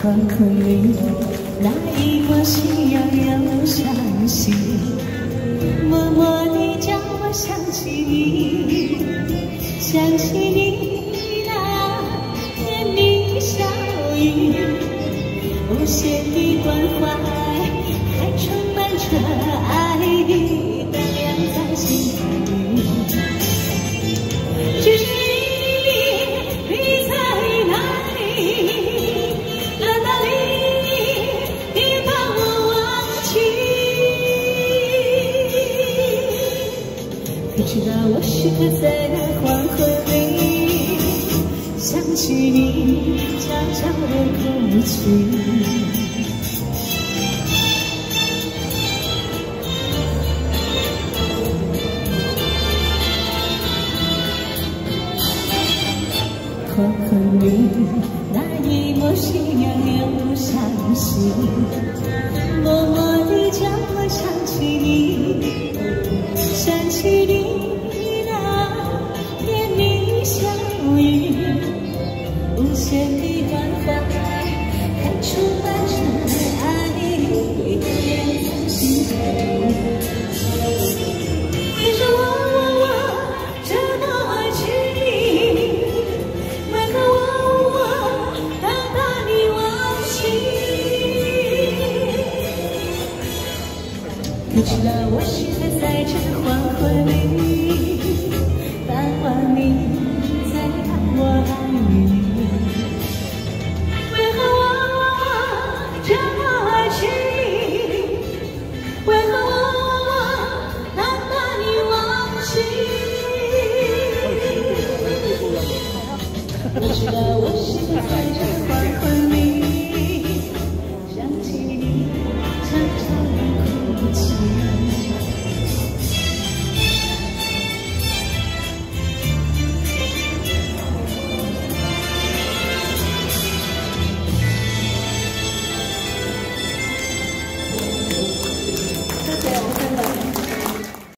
黄昏里，那一抹夕阳让我伤心，默默地叫我想起你，想起你那甜蜜笑语，无限的关怀，还充满着爱意，荡漾在心里。至于你在哪里？难道你把我忘记？不知道我时刻在那黄昏里想起你，悄悄地哭泣。黄昏里，那一抹夕阳让我伤心，默默地叫我想起你，想起你那甜蜜笑语，无限的关怀，还充满着爱意，荡漾在心头。为什么我这么爱着你？为何我要把你忘记？不知道我是否在这黄昏里盼望你，再让我爱你。为何我这么爱着你？为何我要把你忘记？不知道我是否在这